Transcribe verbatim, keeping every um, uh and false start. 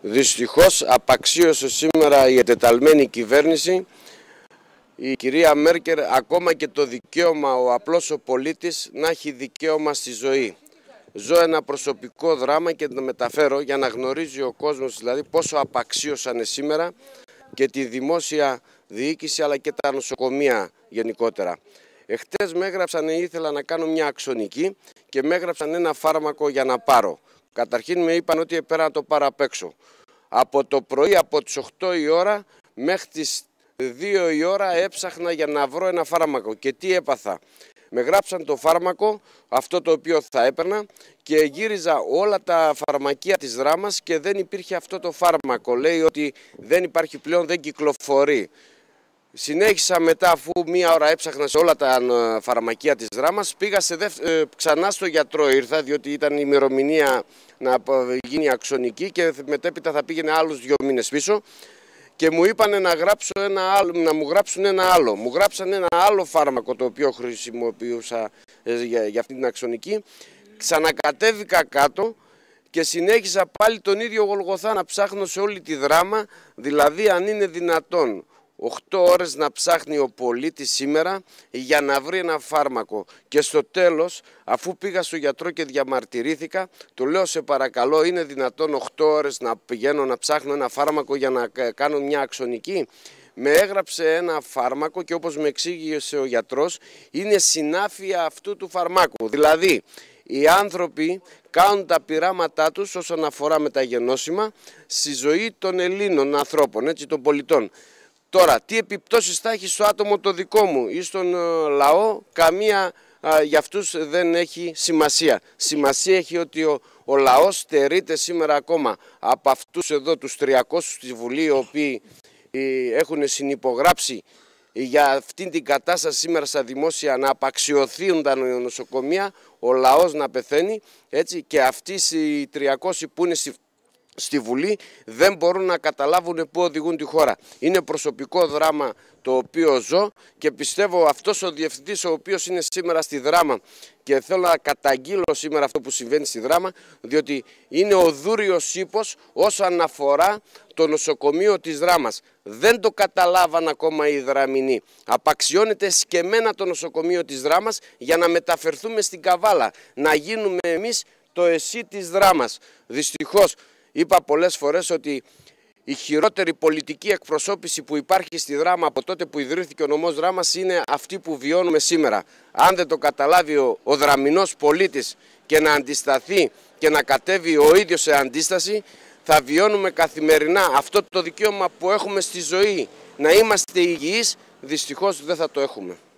Δυστυχώς απαξίωσε σήμερα η εντεταλμένη κυβέρνηση, η κυρία Μέρκελ, ακόμα και το δικαίωμα ο απλός ο πολίτης να έχει δικαίωμα στη ζωή. Ζω ένα προσωπικό δράμα και το μεταφέρω για να γνωρίζει ο κόσμος δηλαδή πόσο απαξίωσαν σήμερα και τη δημόσια διοίκηση αλλά και τα νοσοκομεία γενικότερα. Εχθές με έγραψαν, ήθελα να κάνω μια αξονική και με έγραψαν ένα φάρμακο για να πάρω. Καταρχήν με είπαν ότι έπρεπε να το πάρω απ' έξω. Από το πρωί, από τις οκτώ η ώρα μέχρι τις δύο η ώρα έψαχνα για να βρω ένα φάρμακο. Και τι έπαθα? Με γράψαν το φάρμακο, αυτό το οποίο θα έπαιρνα, και γύριζα όλα τα φαρμακεία της Δράμας και δεν υπήρχε αυτό το φάρμακο. Λέει ότι δεν υπάρχει πλέον, δεν κυκλοφορεί. Συνέχισα μετά, αφού μία ώρα έψαχνα σε όλα τα φαρμακεία της Δράμας, πήγα σε δευ... ε, ξανά στο γιατρό ήρθα, διότι ήταν η ημερομηνία να γίνει αξονική και μετέπειτα θα πήγαινε άλλους δύο μήνες πίσω και μου είπανε να, γράψω ένα άλλο, να μου γράψουν ένα άλλο. Μου γράψαν ένα άλλο φάρμακο το οποίο χρησιμοποιούσα ε, για, για αυτή την αξονική. Ξανακατέβηκα κάτω και συνέχισα πάλι τον ίδιο Γολγοθά να ψάχνω σε όλη τη Δράμα, δηλαδή αν είναι δυνατόν οκτώ ώρες να ψάχνει ο πολίτης σήμερα για να βρει ένα φάρμακο. Και στο τέλος, αφού πήγα στο γιατρό και διαμαρτυρήθηκα, του λέω σε παρακαλώ, είναι δυνατόν οκτώ ώρες να πηγαίνω να ψάχνω ένα φάρμακο για να κάνω μια αξονική? Με έγραψε ένα φάρμακο και όπως με εξήγησε ο γιατρός, είναι συνάφεια αυτού του φαρμάκου. Δηλαδή, οι άνθρωποι κάνουν τα πειράματά τους όσον αφορά με τα γενώσιμα στη ζωή των Ελλήνων ανθρώπων, έτσι, των πολιτών. Τώρα, τι επιπτώσεις θα έχει στο άτομο το δικό μου ή στον ε, λαό, καμία ε, για αυτούς δεν έχει σημασία. Σημασία έχει ότι ο, ο λαός στερείται σήμερα ακόμα από αυτούς εδώ τους τριακόσιους στη Βουλή, οι οποίοι ε, έχουν συνυπογράψει για αυτήν την κατάσταση σήμερα στα δημόσια, να απαξιωθούν τα νοσοκομεία, ο λαός να πεθαίνει, έτσι, και αυτοί οι τριακόσιοι που είναι στη στη Βουλή δεν μπορούν να καταλάβουν πού οδηγούν τη χώρα. Είναι προσωπικό δράμα το οποίο ζω και πιστεύω αυτός ο διευθυντής ο οποίος είναι σήμερα στη Δράμα, και θέλω να καταγγείλω σήμερα αυτό που συμβαίνει στη Δράμα, διότι είναι ο δούριος ύπος όσον αφορά το νοσοκομείο της Δράμας. Δεν το καταλάβαν ακόμα οι Δραμηνοί. Απαξιώνεται σκεμμένα το νοσοκομείο της Δράμας για να μεταφερθούμε στην Καβάλα, να γίνουμε εμείς το ΕΣΥ της Δράμας. Δυστυχώς, είπα πολλές φορές ότι η χειρότερη πολιτική εκπροσώπηση που υπάρχει στη Δράμα από τότε που ιδρύθηκε ο νομός Δράμας είναι αυτή που βιώνουμε σήμερα. Αν δεν το καταλάβει ο, ο δραμηνός πολίτης και να αντισταθεί και να κατέβει ο ίδιος σε αντίσταση, θα βιώνουμε καθημερινά αυτό το δικαίωμα που έχουμε στη ζωή, να είμαστε υγιείς, δυστυχώς δεν θα το έχουμε.